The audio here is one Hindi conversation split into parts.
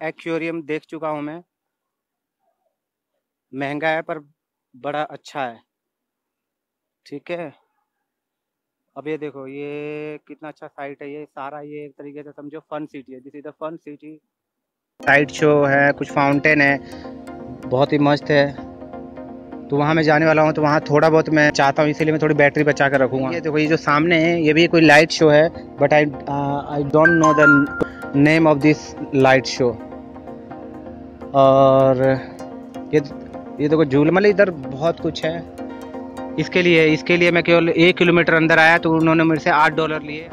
एक्वेरियम देख चुका हूँ मैं। महंगा है पर बड़ा अच्छा है। ठीक है, अब ये देखो ये कितना अच्छा साइट है। ये सारा ये एक तरीके से समझो फन सिटी है। This is the fun city. Side show है, कुछ फाउंटेन है, बहुत ही मस्त है। तो वहाँ मैं जाने वाला हूँ, तो वहाँ थोड़ा बहुत मैं चाहता हूँ, इसीलिए मैं थोड़ी बैटरी बचा कर रखूँगा। ये देखो ये जो सामने है ये भी कोई लाइट शो है, but I don't know the name of this light show. और ये देखो झूल, मतलब इधर बहुत कुछ है। इसके लिए मैं केवल 1 किलोमीटर अंदर आया तो उन्होंने मेरे से $8 लिए।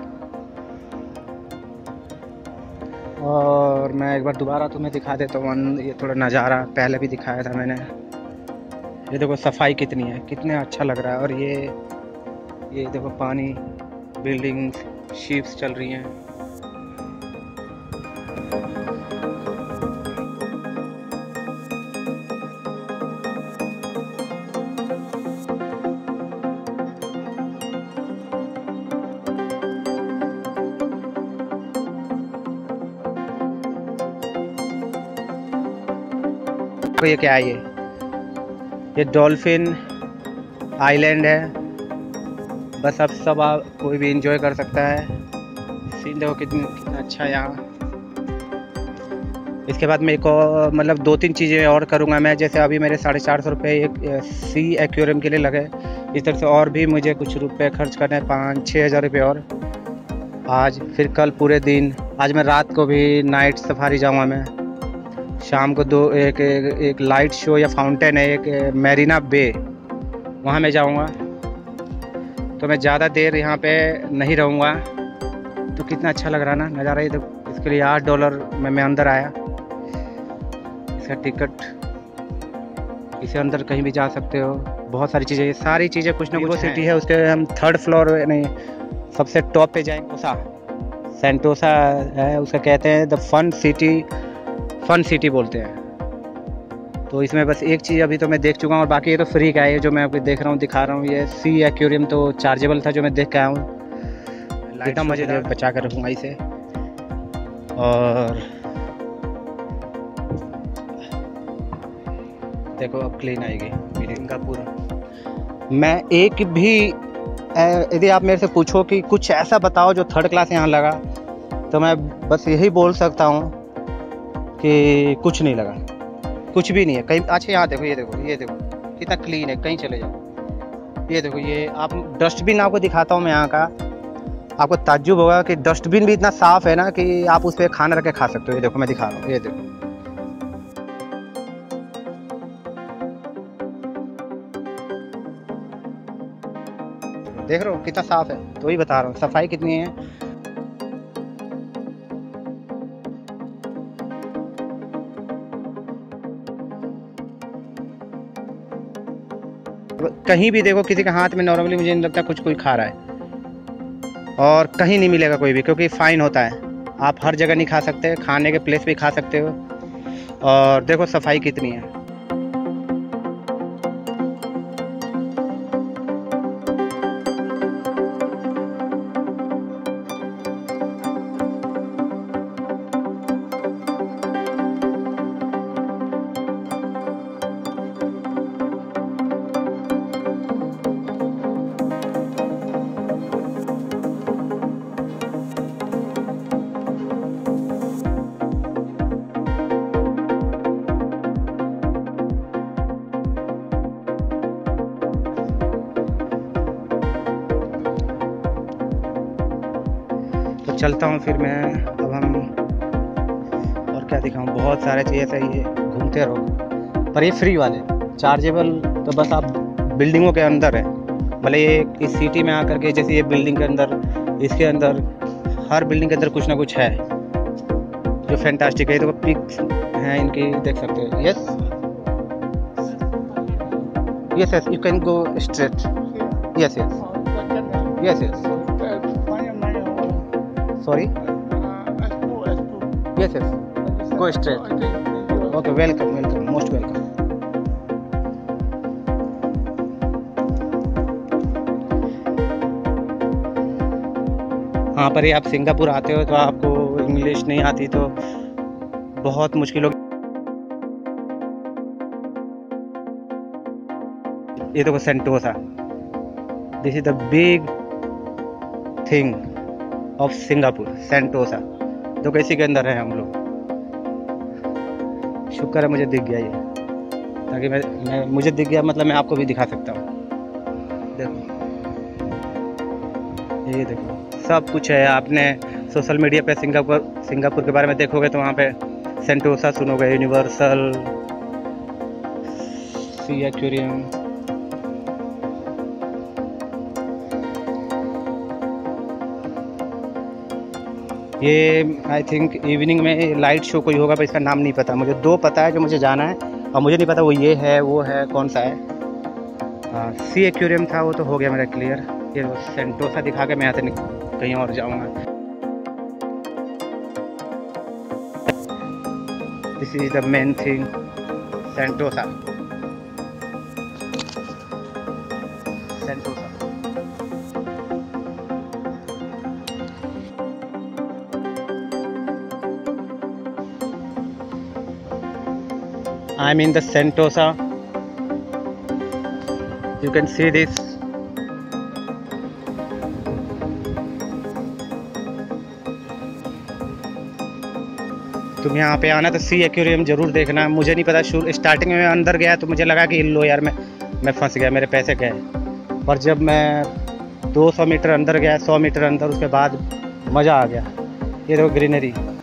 और मैं एक बार दोबारा तुम्हें दिखा देता हूँ ये थोड़ा नज़ारा, पहले भी दिखाया था मैंने। ये देखो सफाई कितनी है, कितने अच्छा लग रहा है। और ये देखो पानी, बिल्डिंग्स, शिप्स चल रही हैं। तो ये क्या है, ये डॉल्फिन आइलैंड है। बस अब सब कोई भी एंजॉय कर सकता है। सीन देखो कितना अच्छा है यहाँ। इसके बाद मैं एक और मतलब 2-3 चीज़ें और करूँगा मैं। जैसे अभी मेरे 450 रुपये एक सी एक्वेरियम के लिए लगे। इस तरह से और भी मुझे कुछ रुपए खर्च करने हैं, 5-6 हज़ार रुपये और। आज फिर कल पूरे दिन, आज मैं रात को भी नाइट सफारी जाऊँगा मैं। शाम को एक लाइट शो या फाउंटेन है एक मैरीना बे, वहाँ मैं जाऊँगा। तो मैं ज़्यादा देर यहाँ पे नहीं रहूँगा। तो कितना अच्छा लग रहा ना नज़ारा। ये तो इसके लिए $8 में मैं अंदर आया। इसका टिकट, इसे अंदर कहीं भी जा सकते हो। बहुत सारी चीज़ें, ये सारी चीज़ें कुछ ना कुछ सिटी है। उसके हम 3rd फ्लोर नहीं, सबसे टॉप पे जाएंगे। सेंटोसा है, उसका कहते हैं द फन सिटी बोलते हैं। तो इसमें बस एक चीज़ अभी तो मैं देख चुका हूँ, और बाकी ये तो फ्री का है जो मैं आपको देख रहा हूँ, दिखा रहा हूँ। ये सी एक्वेरियम तो चार्जेबल था जो मैं देख के आया हूँ। एकदम मज़ेदार, बचा कर रखूँगा इसे। और देखो अब क्लीन आएगी बिल्डिंग का पूरा। मैं एक भी, यदि आप मेरे से पूछो कि कुछ ऐसा बताओ जो 3rd क्लास यहाँ लगा, तो मैं बस यही बोल सकता हूँ कि कुछ नहीं लगा, कुछ भी नहीं है कहीं। अच्छा यहाँ देखो, ये देखो कितना क्लीन है। कहीं चले जाओ, ये देखो, ये आप डस्टबिन आपको दिखाता हूँ मैं यहाँ का। आपको ताज्जुब होगा कि डस्टबिन भी इतना साफ है ना कि आप उस पर खाना रख के खा सकते हो। ये देखो मैं दिखा रहा हूँ, ये देखो। देख रहे हो कितना साफ है, तो वही बता रहा हूँ सफाई कितनी है। कहीं भी देखो किसी के हाथ में नॉर्मली मुझे नहीं लगता कुछ कोई खा रहा है। और कहीं नहीं मिलेगा कोई भी, क्योंकि फाइन होता है। आप हर जगह नहीं खा सकते, खाने के प्लेस भी खा सकते हो। और देखो सफाई कितनी है। चलता हूँ फिर मैं। अब हम और क्या दिखाऊँ, बहुत सारे चीज़ें से ये घूमते रहो। पर ये फ्री वाले चार्जेबल तो बस आप बिल्डिंगों के अंदर है। भले ये इस सिटी में आकर के, जैसे ये बिल्डिंग के अंदर, इसके अंदर हर बिल्डिंग के अंदर कुछ ना कुछ है जो फैंटास्टिक है। तो पिक्स हैं इनकी, देख सकते हो। Yes yes yes, you can go straight. Yes yes yes yes, sorry, yes yes, go straight. Okay, welcome, most welcome. हाँ पर ये आप सिंगापुर आते हो तो आपको इंग्लिश नहीं आती तो बहुत मुश्किल हो। ये देखो Sentosa, this is the big thing of Singapore, Sentosa. देखो इसी के अंदर है हम लोग। शुक्र है मुझे दिख गया ये, ताकि मैं मुझे दिख गया मतलब मैं आपको भी दिखा सकता हूँ। देखो ये देखो सब कुछ है। आपने सोशल मीडिया पे सिंगापुर के बारे में देखोगे तो वहाँ पे सेंटोसा सुनोगे, यूनिवर्सल सी एक्वेरियम। ये आई थिंक इवनिंग में लाइट शो कोई होगा, पर इसका नाम नहीं पता मुझे। 2 पता है जो मुझे जाना है, और मुझे नहीं पता वो ये है वो है कौन सा है। हाँ सी एक्वेरियम था वो तो हो गया मेरा क्लियर। ये सेंटोसा दिखा के मैं यहाँ से कहीं और जाऊँगा। This is the main thing, Sentosa. Sentosa I'm in the Sentosa. You can see this. तुम यहाँ पे आना तो सी एक्वेरियम जरूर देखना। मुझे नहीं पता, स्टार्टिंग में मैं अंदर गया तो मुझे लगा कि लो यार मैं फंस गया, मेरे पैसे गए। पर जब मैं 200 मीटर अंदर गया, 100 मीटर अंदर, उसके बाद मज़ा आ गया। ये देखो ग्रीनरी।